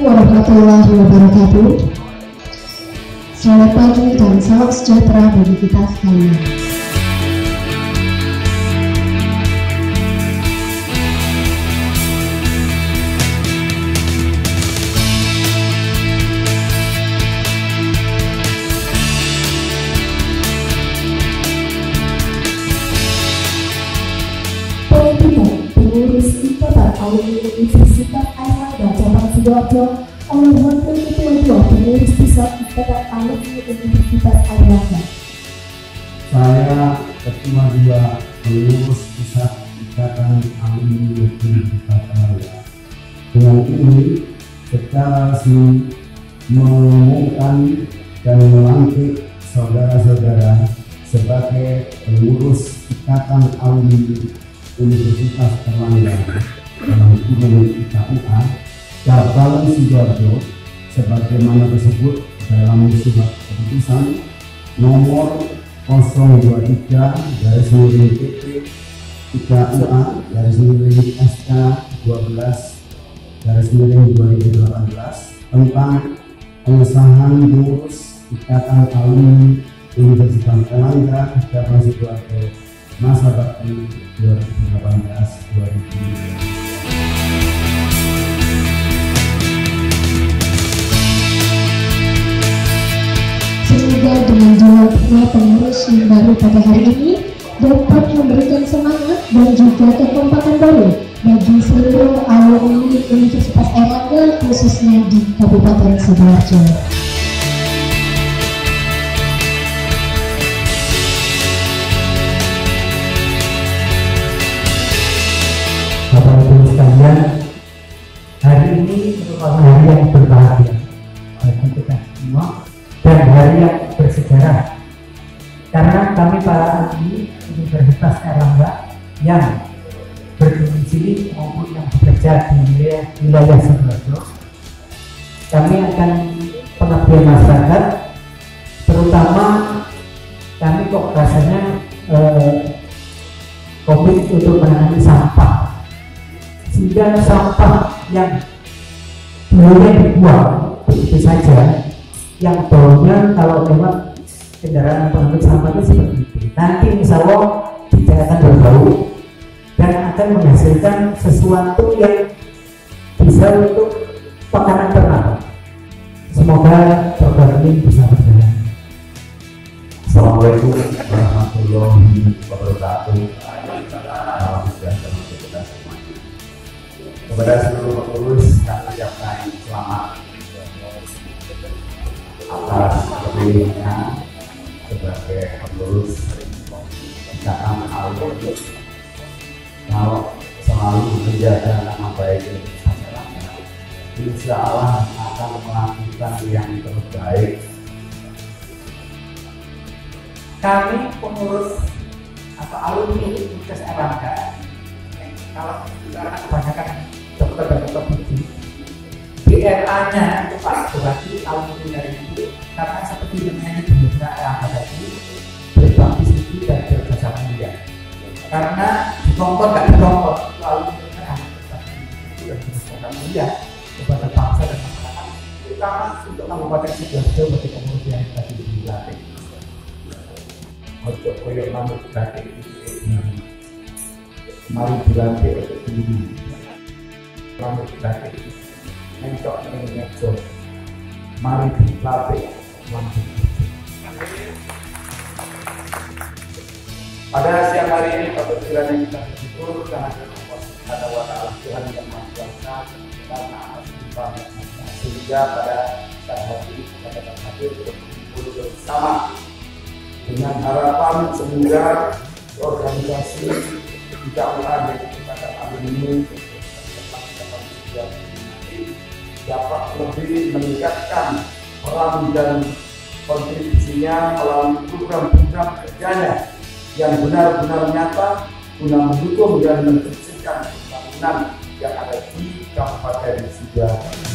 warahmatullahi wabarakatuh. Selamat pagi dan salam sejahtera bagi kita sekalian. Pengurus Ikatan Alumni Universitas Airlangga Cabang Sidoarjo oleh Wakil Ketua 2 Pengurus Pusat Ikatan Alumni Universitas Airlangga. Saya Ketua 2 Pengurus Pusat Ikatan Alumni Universitas Airlangga. Dengan ini secara resmi mengumumkan dan melantik saudara-saudara sebagai pengurus Ikatan Alumni Universitas Airlangga dalam kurung IKUA cabang Sidoarjo sebagaimana tersebut dalam surat keputusan nomor 023 /PP IKUA /SK 12/2018 tentang pengesahan pengurus Ikatan Alumni Universitas Airlangga cabang Sidoarjo masa bakti 2018-2020. Semoga dengan dilantiknya pengurus yang baru pada hari ini dapat memberikan semangat dan juga kekompakan baru bagi seluruh alumni Universitas Airlangga khususnya di Kabupaten Sidoarjo. Bapak Ibu sekalian, hari ini merupakan hari yang berbahagia bagi kita semua dan hari yang bersejarah karena kami para alumni Universitas Airlangga yang berdomisili maupun yang bekerja di wilayah Sidoarjo, kami akan pengabdian masyarakat, terutama kami kok rasanya komit untuk menangani sampah, sehingga sampah yang dulunya dibuang begitu saja, yang baunya kalau lewat kendaraan pengangkut sampah itu seperti itu, nanti insya Allah tidak akan berbau dan akan menghasilkan sesuatu yang bisa untuk makanan ternak. Semoga program ini bisa berjalan. Assalamualaikum warahmatullahi wabarakatuh. Salam sejahtera untuk kita semua. Kepada seluruh pengurus kami ucapkan selamat atas terpilihnya sebagai pengurus Ikatan Alumni. Kalau selalu menjaga nama baik Universitas Airlangga, insya Allah akan melakukan yang terbaik. Kami pengurus atau alumni Universitas Airlangga, kalau sekarang kebanyakan dokter dan dokter gigi, DNA-nya itu Pak Bupati alumni dari itu, karena seperti namanya di Universitas Airlangga tadi, berbakti sisi dan berjasa mulia. Karena ditongkol nggak ditongkol, itu alumni kan yang berjasa mulia kepada bangsa dan masyarakat, terutama untuk Kabupaten Sidoarjo bagi pengurus yang tadi dilatih. Ojo koyo manut batik mari dilantik untuk diri manut batik mentok ning meja mari dilatih manut. Pada siang hari ini patut kiranya kita bersyukur karena Allah Subhanahu wa Ta'ala Tuhan yang Maha Kuasa karena atas limpahnya sehingga pada saat hari ini kita dapat hadir berkumpul bersama dengan harapan semoga organisasi IKUA dan Ikatan Alumni dapat lebih meningkatkan peran dan kontribusinya melalui program-program kerjanya yang benar-benar nyata guna mendukung dan mensukseskan pembangunan yang ada di Kabupaten Sidoarjo.